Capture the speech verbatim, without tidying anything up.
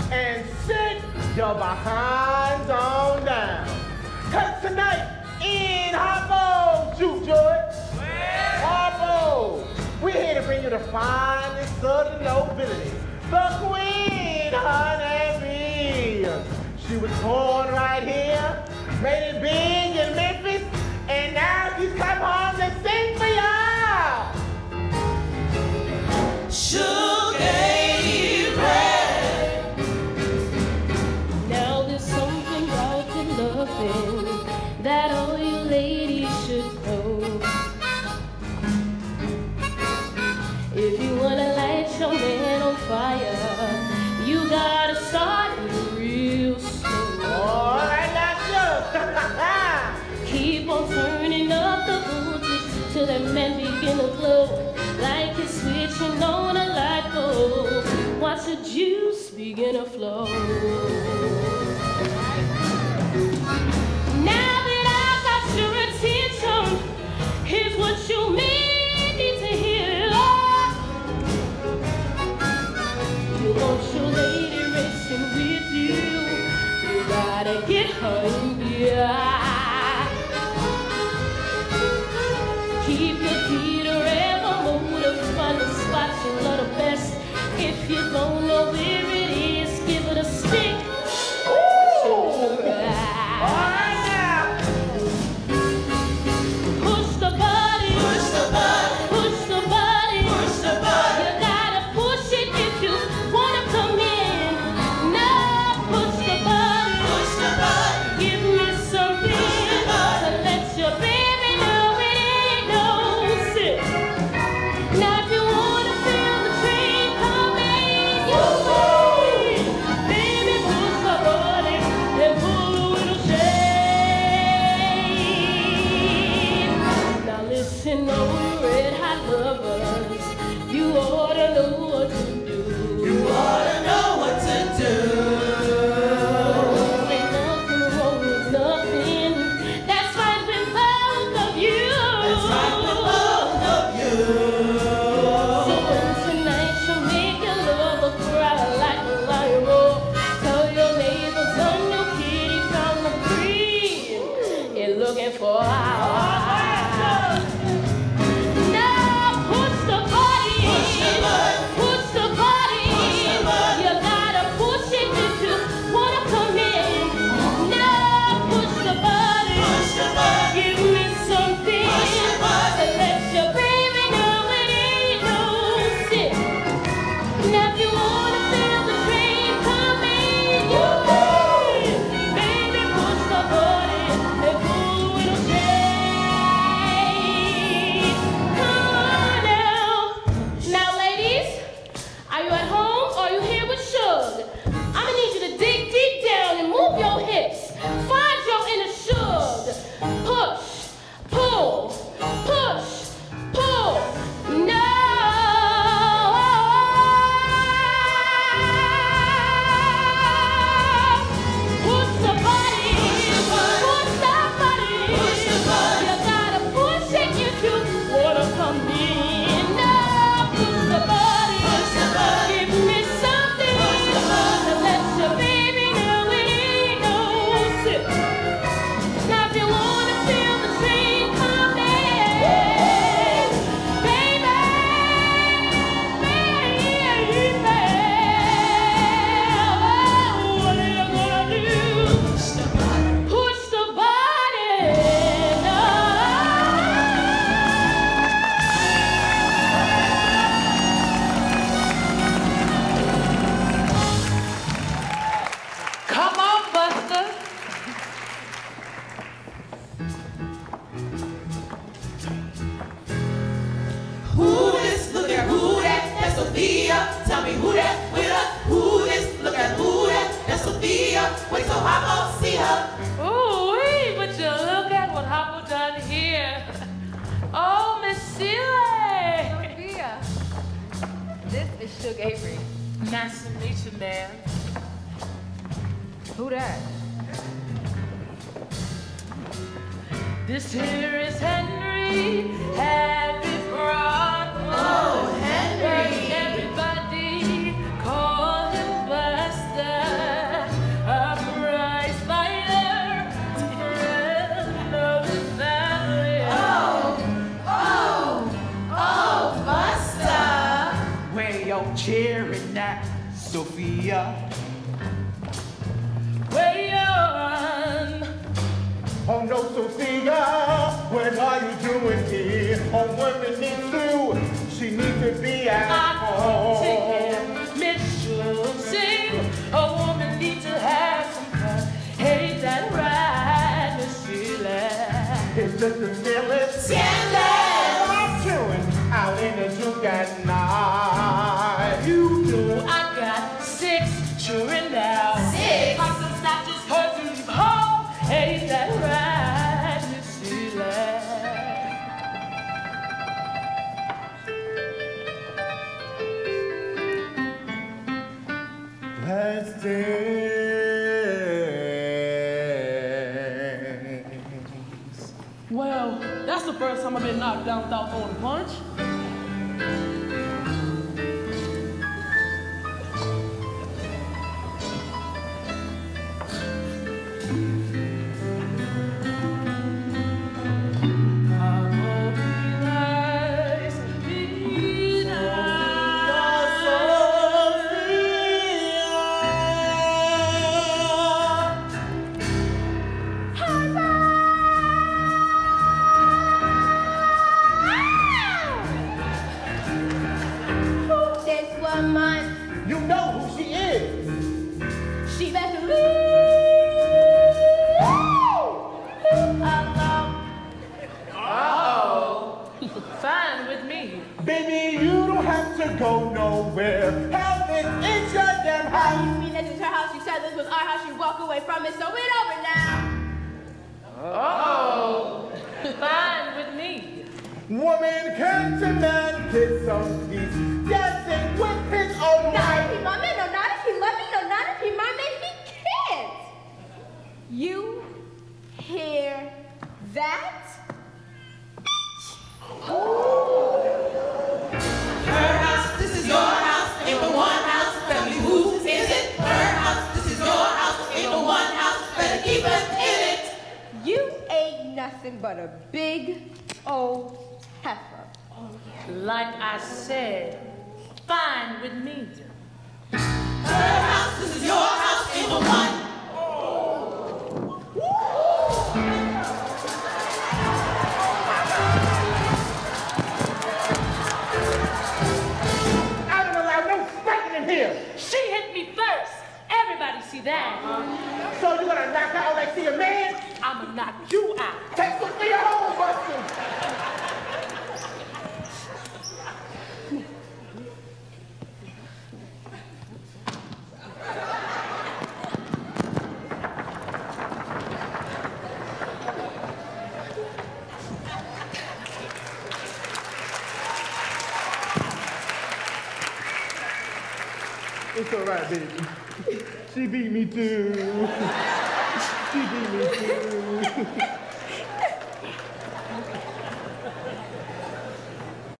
and sit your behinds on down. Cause tonight in Harpo, shoot George. Harpo, we're here to bring you the finest Southern nobility, the Queen Honeybee. She was born right here, made it big in Memphis, and now she's come home to sing for y'all. Sugar red. Now there's something about the loving that all you ladies should know. If you wanna light your man on fire, you gotta start real slow. All right, that's you. Keep on turning up the voltage till that man begin to glow, like you're switching on a light bulb. Watch the juice begin to flow. Now that I got your attention, here's what you may need to hear. You want your lady racing with you, you gotta get her in gear. Keep your feet forever moving, find the spot you love the best. If you don't know where it is, give it a stick. Ooh. All right now. Push the body. Push the body. Push the body. Push the body. You gotta push it if you wanna come in. Now push the body. Push the body. Give me something to let your baby know it ain't no sin. Now if you wanna feel the train coming your way, baby, push the body and pull a little shade. Now listen, oh you red hot lovers, you ought to know what to do. You ought to know what to do. Ain't nothing wrong with nothing. That's right with both of you. That's right with both of you. So when tonight you make your lover cry like a lion roar, tell your neighbors a new kitty found the cream and looking for a now push the body. Push the body. Push the body. Push the body. You gotta push it if you wanna come in. Now push the body. Push the body. Give me something Push the body. to let your baby know it ain't no sin. Now if you wanna feel the train coming your way, baby, push the body and pull a little shade. Come on now. Now ladies, are you at home or are you here with Suge? I'ma need you to dig deep down and move your hips. Find your inner Suge. Push, pull, push, pull. No. Push the body. Push the body. Push the body. You gotta push it if you wanna come in. No. Push the body. Push the body. Give me something Push the body. to let your baby know it ain't no sin. Now if you wanna feel the train coming, baby, baby, what are you gonna do? Push the body. Push the body. Come on, Buster. Who this? Look at who that? That's Sophia. Tell me who that with her? Who this? Look at who that? That's Sophia. Wait till I go see her. Ooh, wee, but you look at what Hopper done here. Oh, Miss Sheila. Sophia, this is Suge Avery. Nice to meet you, ma'am. Who that? This here is Henry. Happy brought. Oh, Henry. Everybody call him Buster. cheering at Sophia. Way on. Oh no, Sophia, what are you doing here? A woman needs to, she needs to be at home. Take care, Miss Schultz. A woman needs to have some fun. Hey, that right, Miss Sheila. It's just a feeling. Scandal. I'm chewing out in the juke at night. You know I got six children now. Six. Pop some statues, her to leave home. Hey, that right, Miss Sheila. Let's dance. Well, that's the first time I've been knocked down without throwing a punch. You know who she is. She better leave alone. Uh-oh. Fine with me. Baby, you don't have to go nowhere. Help it, it's your damn You house. mean this is her house? You said this was our house. You walk away from it, so it's over now. Oh. Fine with me. Woman, can to man get some peace? Dancing with his own Not wife. if he love me, no, not if he love me, no, not if he mind me, he can't. You hear that? Her house, this is your house, ain't but one house. Family, who is it? Her house, this is your house, ain't but one house. Better keep us in it. You ain't nothing but a big old heifer. Like I said, fine with me. Her house, this is your house, ain't but one. I don't allow no fighting in here. She hit me first. Everybody see that. So you gonna knock out like see a man? I'ma knock you out. Take Sophia home, Buster. It's all right, baby. She beat me too. She beat me too.